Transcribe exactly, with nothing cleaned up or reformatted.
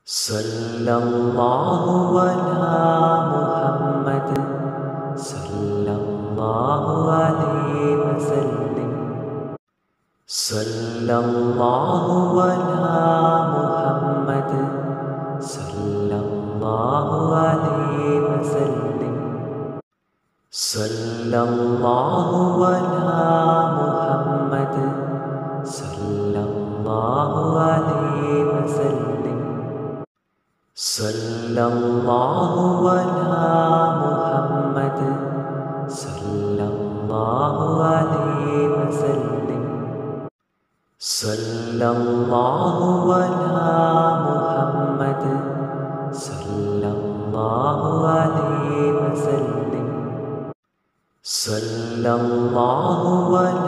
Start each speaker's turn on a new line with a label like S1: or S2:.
S1: सल्लल्लाहु अला मुहम्मद सल्लल्लाहु अलैहि वसल्लम। सल्लल्लाहु अला मुहम्मद सल्लल्लाहु अलैहि वसल्लम। सल्लल्लाहु अला मुहम्मद सल्लल्लाहु अलैहि वसल्लम। सल्लल्लाहु अला मुहम्मद सल्लल्लाहु अलैहि वसल्लम। सल्लल्लाहु अला मुहम्मद सल्लल्लाहु अलैहि वसल्लम। सल्लल्लाहु अला